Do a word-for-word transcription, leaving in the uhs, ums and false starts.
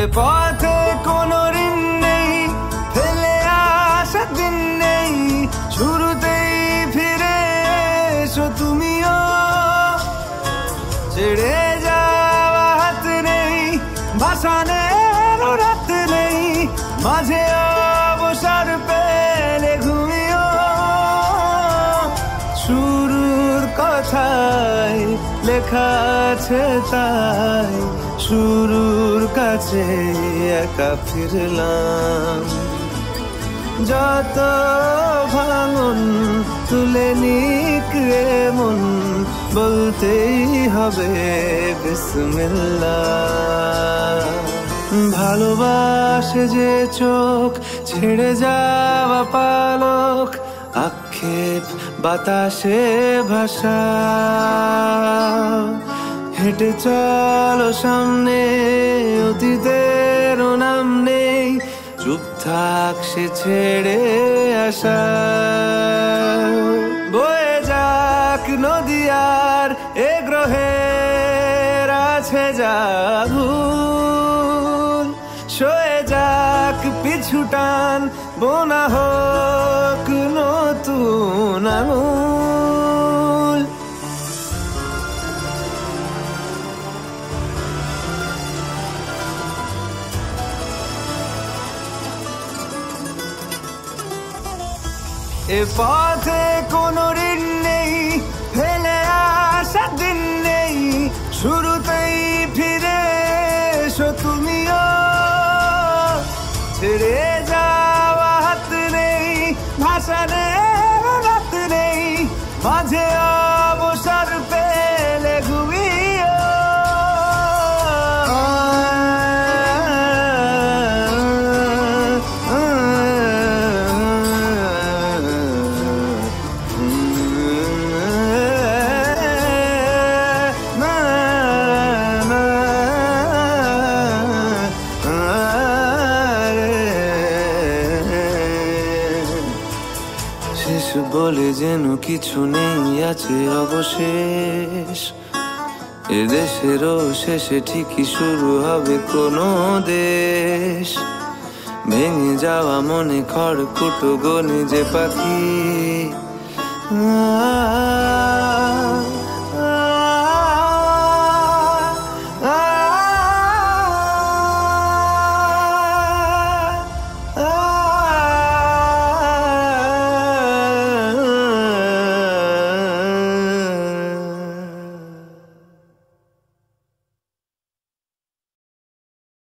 পথে কোনো ঋণ নেই, ফেলে আসা দিন নেই, শুরুতেই ফিরে এসো তুমিও। ছেড়ে যাওয়া হাত নেই, ভাসানের রাত নেই, মাঝে অবসর পেলে ঘুমিও। শুরুর কথায় লেখা আছে তাই শুরুর কাছে একা ফিরলাম। যত ভাঙন তুলে নিক মন, বলতেই হবে বিসমিল্লাহ। ভালোবাসে যে চোখ ছেড়ে যাওয়া পালক, আক্ষেপ বাতাসে ভাষা। হেঁটে চলো সামনে, অতীতের নাম নেই, চুপ থাক সে ছেড়ে আসা। বয়ে যাক নদী আর এ গ্রহের আছে যা ভুল, সয়ে যাক পিছু টান, বোনা হোক নতুন আঙুল। এ পথে কোনো ঋণ নেই, ফেলে আসা দিন নেই, শুরুতেই ফিরে এসো তুমিও। ছেড়ে যাওয়া হাত নেই, ভাসানের রাত নেই, মাঝে অবসর পেলে ঘুমিও। বলে যেন কিছু নেই, আছে অবশেষ। এ দেশেরও শেষে ঠিকই শুরু হবে কোনো দেশ। ভেঙে যাওয়া মনে খড়কুটো গনে যে পাখি।